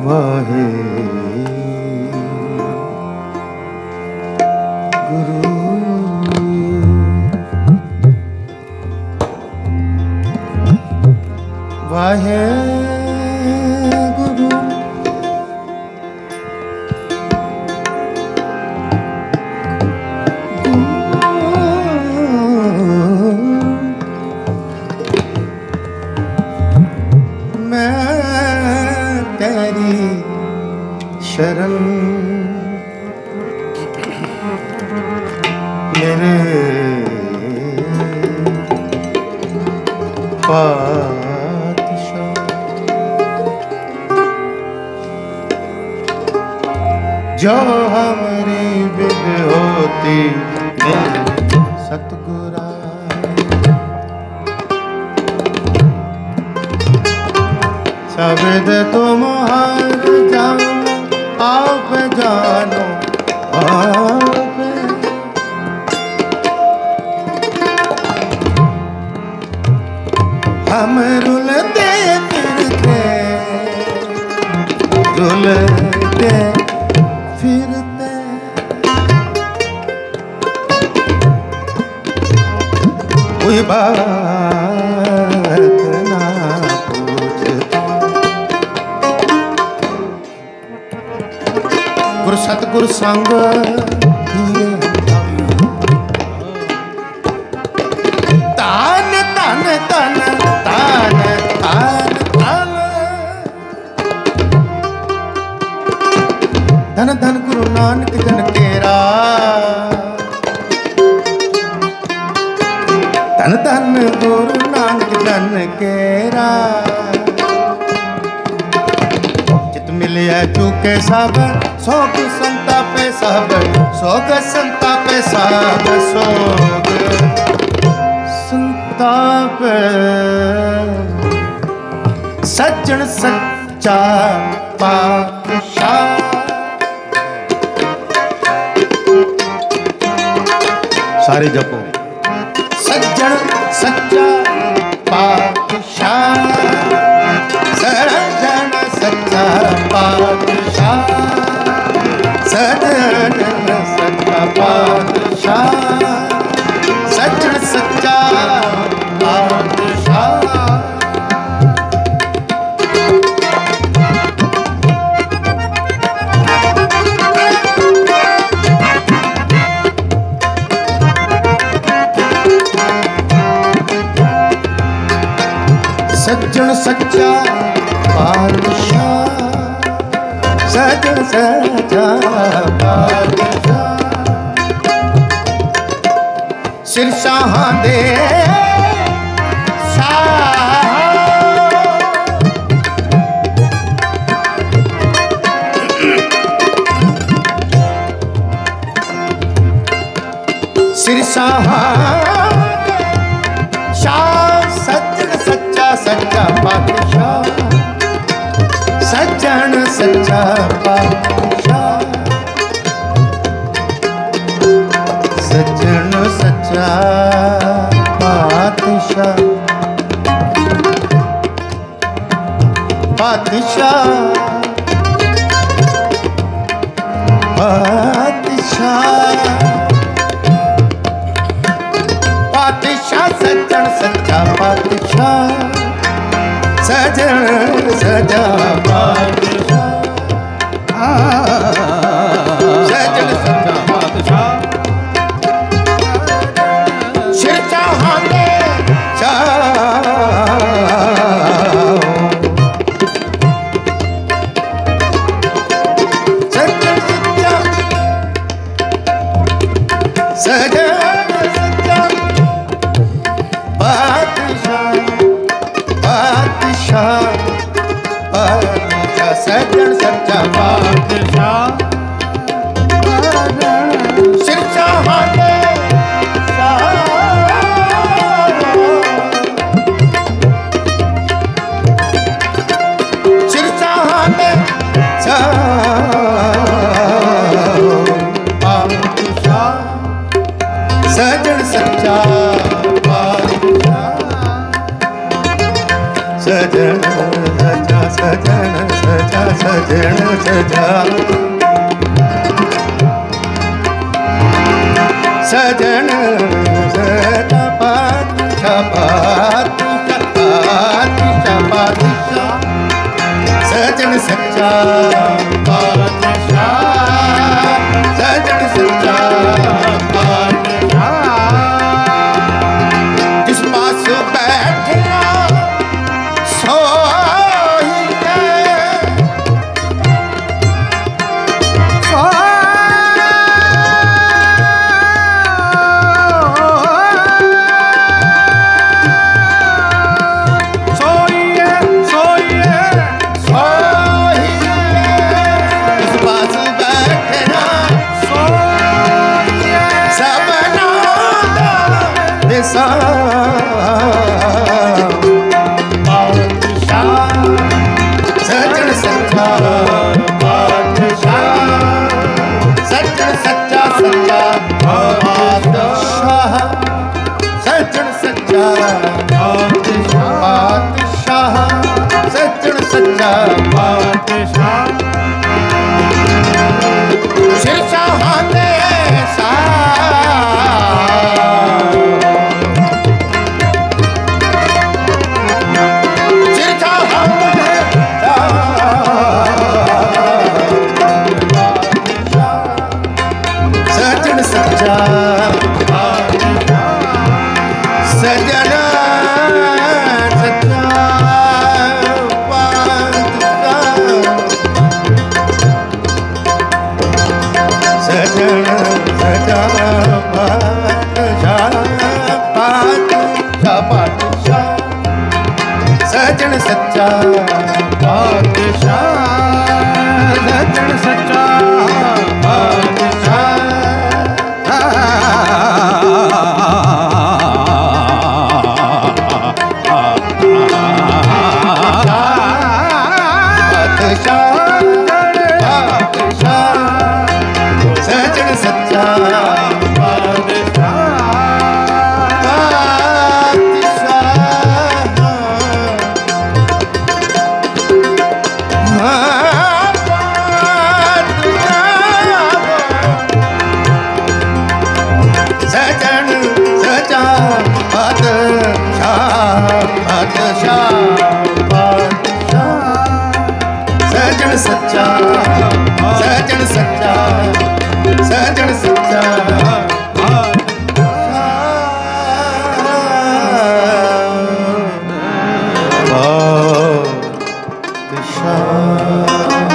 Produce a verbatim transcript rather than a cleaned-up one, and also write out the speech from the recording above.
वाहे गुरु वाहे गुरु शरण मेरे पातशाह जो हमारी विद होती सतगुरा शब्द तुम हर जाओ आप जानो आप हम रुलते फिरते रुलते फिरते कोई बात ना गुरु सतगुरु संग तान तान तान तान तान तान धन धन गुरु नानक जन तेरा धन धन गुरु नानक जन केरा मिलिया चूके सब सोग संतापे सब सोग संतापे सब सोग संतापे सज्जन सच्चा पातशाह सारे जपो सज्जन सच्चा पातशाह सज्जन सच्चा पातशाह सज्जन सच्चा पातशाह सज्जन सच्चा पातशाह सज्जन सच्चा पातशाह सज्जन सच्चा पातशाह सिर शाह दे सिर शाह शाह सज्जन सच्चा सच्चा पातशाह सज्जन सच्चा पातशाह सज्जन सच्चा पातशाह पातशाह पातशाह पातशाह सज्जन सच्चा पातशाह सज्जन सच्चा पातशाह सज्जन सच्चा पातशाह सिर चाहांगे सज्जन सच्चा सज्जन सच्चा पातशाह पातशाह पातशाह सज्जन सच्चा पातशाह सिर चाहांगे सिर चाहांगे पातशाह सज्जन सच्चा पातशाह सज्जन सच्चा सज्जन सच्चा सज्जन सजन सजा सजन सजा पाती पाती पाती पाती सजन सच्चा बादशाह सजन सच्चा बादशाह जिस पास बैठे सोई सजन सच्चा बादशाह सजन सच्चा सच्चा बादशाह सजन सच्चा बादशाह सजन सच्चा बादशाह शेरशाह ने सा सजना सच्चा सजन सजा बादशाह बादशाह बादशाह सजन सच्चा बादशाह सजन सच्चा बादशाह सजन सच्चा बादशाह सजन सच्चा बादशाह बादशाह सजन सच्चा सजन सच्चा सजन सच्चा बादशाह